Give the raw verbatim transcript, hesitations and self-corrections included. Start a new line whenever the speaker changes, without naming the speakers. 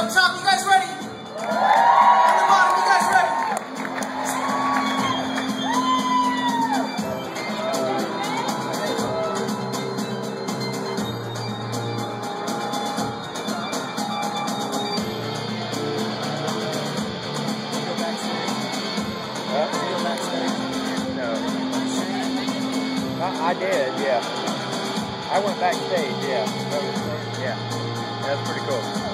up top, you guys ready? At the bottom, you guys ready?
I did, yeah. I went backstage, yeah. Yeah. That's pretty cool.